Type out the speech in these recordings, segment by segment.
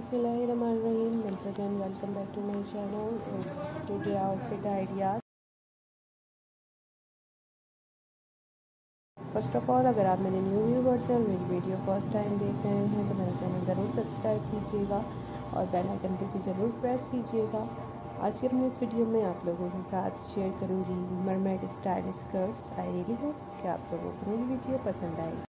Bismillahirrahmanirrahim. Once again, welcome back to my channel. It's today outfit ideas. First of all, अगर आप मेरे new viewers हैं और मेरी वीडियो फर्स्ट टाइम देख रहे हैं तो मेरा चैनल ज़रूर सब्सक्राइब कीजिएगा और बेल आइकन पे भी ज़रूर प्रेस कीजिएगा। आज की अपनी इस वीडियो में आप लोगों के साथ शेयर करूंगी mermaid style skirts. I really hope कि आप लोगों को मेरी वीडियो पसंद आएगी।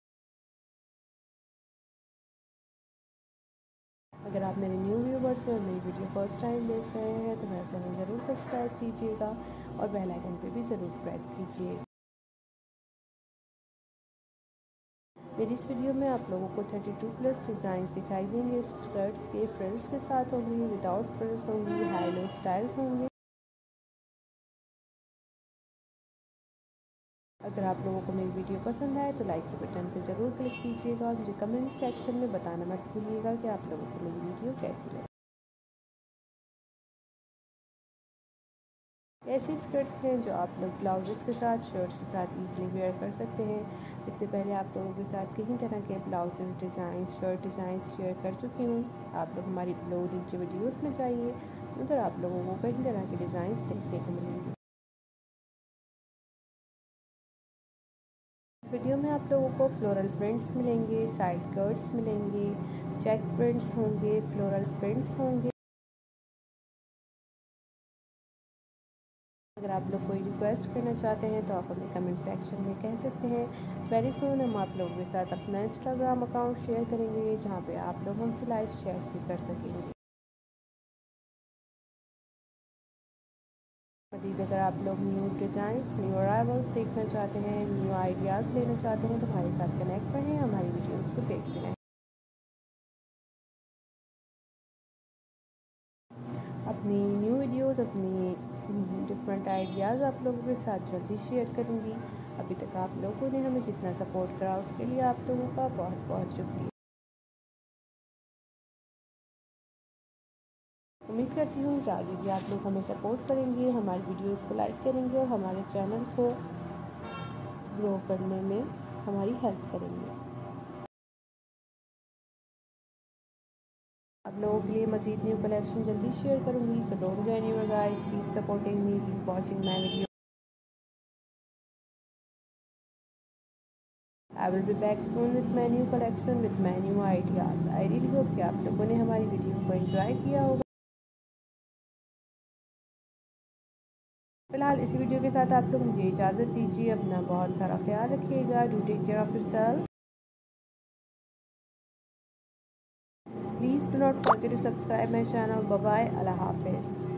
अगर आप मेरे न्यू व्यूवर्स हैं और मेरी वीडियो फर्स्ट टाइम देख रहे हैं तो मेरा चैनल ज़रूर सब्सक्राइब कीजिएगा और बेल आइकन पे भी ज़रूर प्रेस कीजिएगा। मेरी इस वीडियो में आप लोगों को 32+ डिज़ाइंस दिखाई देंगे। स्कर्ट्स के फ्रिल्स के साथ होंगी, विदाउट फ्रिल्स होंगी, हाई लो स्टाइल्स होंगे। अगर आप लोगों को मेरी वीडियो पसंद आए तो लाइक के बटन पर ज़रूर क्लिक कीजिएगा और मुझे कमेंट सेक्शन में बताना मत भूलिएगा कि आप लोगों को मेरी वीडियो कैसी लगी। ऐसी स्कर्ट्स हैं जो आप लोग ब्लाउजेस के साथ, शर्ट्स के साथ ईजिली वेयर कर सकते हैं। इससे पहले आप लोगों के साथ कई तरह के blouses design, shirt design share कर चुकी हूँ। आप लोग हमारी नीचे वीडियोस में जाइए, उधर आप लोगों को कई तरह के डिज़ाइंस देखने को मिलेंगे। इस वीडियो में आप लोगों को फ्लोरल प्रिंट्स मिलेंगे, साइड कट्स मिलेंगे, चेक प्रिंट्स होंगे, फ्लोरल प्रिंट्स होंगे। अगर आप लोग कोई रिक्वेस्ट करना चाहते हैं तो आप हमें कमेंट सेक्शन में कह सकते हैं। वेरी सून हम आप लोगों के साथ अपना इंस्टाग्राम अकाउंट शेयर करेंगे जहां पे आप लोग हमसे लाइव चैट भी कर सकेंगे। मज़ीद अगर आप लोग न्यू डिज़ाइंस, न्यू अराइवल्स देखना चाहते हैं, न्यू आइडियाज़ लेना चाहते हैं तो हमारे साथ कनेक्ट रहें, हमारी वीडियोज़ को देखते रहें। अपनी न्यू वीडियोज़, अपनी डिफरेंट आइडियाज़ आप लोगों के साथ जल्दी शेयर करूँगी। अभी तक आप लोगों ने हमें जितना सपोर्ट करा उसके लिए आप लोगों का बहुत बहुत शुक्रिया। उम्मीद करती हूँ कि आगे भी आप लोग हमें सपोर्ट करेंगे, हमारी वीडियोज़ को लाइक करेंगे और हमारे चैनल को ग्रो करने में हमारी हेल्प करेंगे। आप लोगों के लिए मज़ीद न्यू कलेक्शन जल्दी शेयर करूँगी। So don't go anywhere guys, keep supporting me, keep watching my video. I will be back soon with my new collection, with my new ideas. I really hope कि आप लोगों ने हमारी video को enjoy किया होगा। फिलहाल इसी वीडियो के साथ आप लोग मुझे इजाज़त दीजिए। अपना बहुत सारा ख्याल रखिएगा। Do take care of yourself. Please do not forget to subscribe my channel. Bye bye. Allah Hafiz.